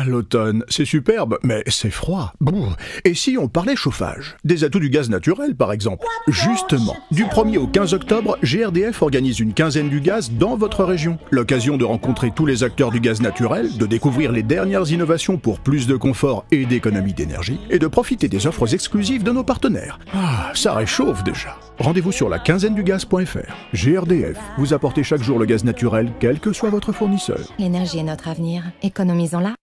l'automne, c'est superbe, mais c'est froid. Brrr. Et si on parlait chauffage? Des atouts du gaz naturel, par exemple. Justement, du 1er au 15 octobre, GRDF organise une quinzaine du gaz dans votre région. L'occasion de rencontrer tous les acteurs du gaz naturel, de découvrir les dernières innovations pour plus de confort et d'économie d'énergie, et de profiter des offres exclusives de nos partenaires. Ah, ça réchauffe déjà. Rendez-vous sur la quinzaine-du-gaz.fr. GRDF, vous apportez chaque jour le gaz naturel, quel que soit votre fournisseur. L'énergie est notre avenir. Économisons-la.